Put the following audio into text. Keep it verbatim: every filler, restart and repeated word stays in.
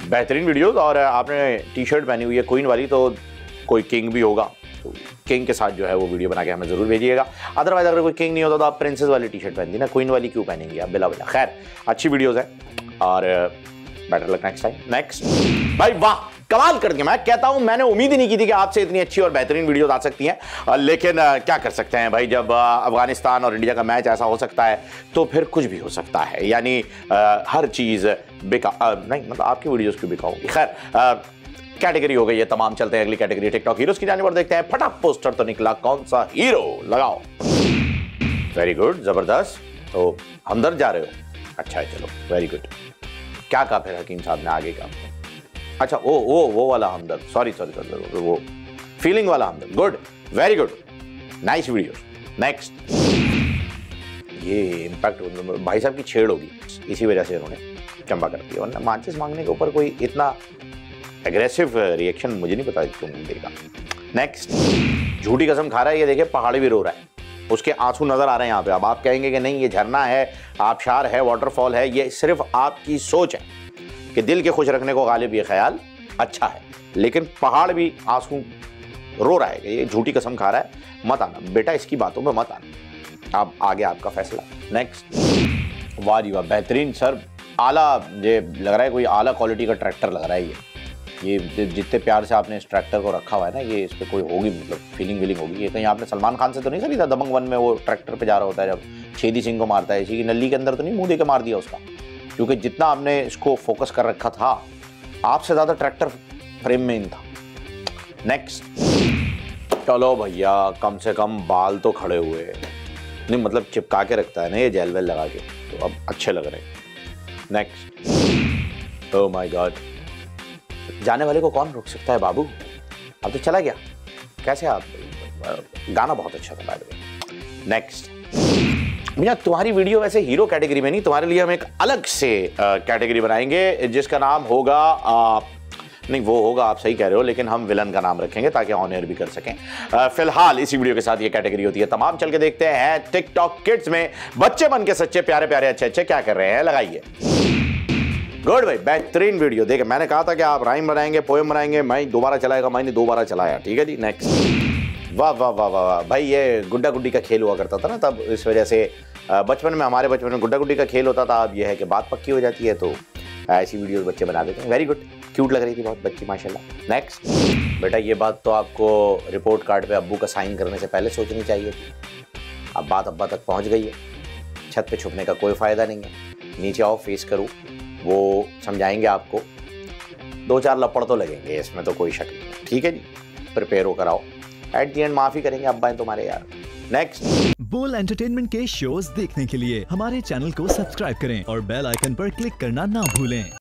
बेहतरीन वीडियोस। और आपने टी शर्ट पहनी हुई है क्वीन वाली, तो कोई किंग भी होगा तो किंग के साथ जो है वो वीडियो बना के हमें ज़रूर भेजिएगा। अदरवाइज अगर कोई किंग नहीं होता तो आप प्रिंसेस वाली टी शर्ट पहनती ना, क्वीन वाली क्यों पहनेंगे आप बिला बिला। खैर अच्छी वीडियोस है और better luck next time. Next भाई वाह कमाल कर दिया। मैं कहता हूं मैंने उम्मीद ही नहीं की थी कि आपसे इतनी अच्छी और बेहतरीन वीडियोस आ सकती हैं, लेकिन क्या कर सकते हैं भाई, जब अफगानिस्तान और इंडिया का मैच ऐसा हो सकता है तो फिर कुछ भी हो सकता है। यानी हर चीज़ बिका नहीं, मतलब आपकी वीडियोस क्यों बिकाऊंगी। खैर कैटेगरी हो गई है तमाम, चलते हैं अगली कैटेगरी टिकटॉक हीरोज की जाने पर। देखते हैं फटा पोस्टर तो निकला, कौन सा हीरो लगाओ। वेरी गुड, जबरदस्त। तो हमदर्द जा रहे हो, अच्छा है, चलो वेरी गुड। क्या कहा फिर हकीम साहब ने आगे का? अच्छा ओ वो वो वाला हमदर्द, सॉरी सॉरी सॉरी वो फीलिंग वाला हमदर्द। Good, very good, nice video. Next, ये इम्पैक्ट भाई साहब की छेड़ होगी, इसी वजह से उन्होंने चंबा कर दिया, वरना माचिस मांगने के ऊपर कोई इतना एग्रेसिव रिएक्शन मुझे नहीं पता क्यों देगा। नेक्स्ट, झूठी कसम खा रहा है, ये देखिए पहाड़ी भी रो रहा है, उसके आंसू नजर आ रहे हैं यहाँ पे। अब आप कहेंगे कि नहीं ये झरना है, आबशार है, वाटरफॉल है, ये सिर्फ आपकी सोच है कि दिल के खुश रखने को गालिब ये ख्याल अच्छा है, लेकिन पहाड़ भी आंसू रो रहा है कि ये झूठी कसम खा रहा है। मत आना बेटा, इसकी बातों में मत आना, अब आगे आपका फैसला। नेक्स्ट, वाह जी वाह, बेहतरीन सर, आला, ये लग रहा है कोई आला क्वालिटी का ट्रैक्टर लग रहा है। ये ये जितने प्यार से आपने इस ट्रैक्टर को रखा हुआ है ना, ये इस पर कोई होगी मतलब फीलिंग वीलिंग होगी। ये कहीं आपने सलमान खान से तो नहीं खरीदा? दबंग वन में वो ट्रैक्टर पे जा रहा होता है जब छेदी सिंह को मारता है, इसी की नली के अंदर तो नहीं मुंह दे के मार दिया उसका? क्योंकि जितना आपने इसको फोकस कर रखा था, आपसे ज़्यादा ट्रैक्टर फ्रेम में इन था। नेक्स्ट, चलो भैया कम से कम बाल तो खड़े हुए नहीं, मतलब चिपका के रखता है ना ये जेल वेल लगा के, तो अब अच्छे लग रहे हैं। नेक्स्ट, ओह माय गॉड, जाने वाले को कौन रोक सकता है बाबू, अब तो चला गया। कैसे आप, गाना बहुत अच्छा था बाय द वे। नेक्स्ट, भैया तुम्हारी वीडियो वैसे हीरो कैटेगरी में नहीं, तुम्हारे लिए हम एक अलग से कैटेगरी बनाएंगे जिसका नाम होगा आ, नहीं वो होगा, आप सही कह रहे हो, लेकिन हम विलन का नाम रखेंगे ताकि ऑन एयर भी कर सकें। फिलहाल इसी वीडियो के साथ ये कैटेगरी होती है तमाम। चल के देखते हैं टिकटॉक किड्स में बच्चे बन के सच्चे प्यारे प्यारे अच्छे अच्छे क्या कर रहे हैं, लगाइए। गुड भाई, बेहतरीन वीडियो। देखिए मैंने कहा था कि आप राइम बनाएंगे, पोएम बनाएंगे, मैं दोबारा चलाएगा, मैंने दोबारा चलाया, ठीक है जी। नेक्स्ट, वाह वाह वाह वाह वाह भाई, ये गुड्डा गुड्डी का खेल हुआ करता था ना तब, इस वजह से बचपन में, हमारे बचपन में गुड्डा गुड्डी का खेल होता था। अब यह है कि बात पक्की हो जाती है तो ऐसी वीडियोस बच्चे बना देते हैं। वेरी गुड, क्यूट लग रही थी बहुत बच्ची माशाल्लाह। नेक्स्ट, बेटा ये बात तो आपको रिपोर्ट कार्ड पे अब्बू का साइन करने से पहले सोचनी चाहिए थी, अब बात अब्बा तक पहुंच गई है। छत पे छुपने का कोई फ़ायदा नहीं है, नीचे आओ, फेस करो, वो समझाएंगे आपको। दो चार लपड़ तो लगेंगे, इसमें तो कोई शक नहीं, ठीक है जी। प्रिपेयर होकर आओ, एट दी एंड माफ़ी करेंगे अब्बा तुम्हारे यार। नेक्स्ट, बोल एंटरटेनमेंट के शोज देखने के लिए हमारे चैनल को सब्सक्राइब करें और बेल आइकन पर क्लिक करना ना भूलें।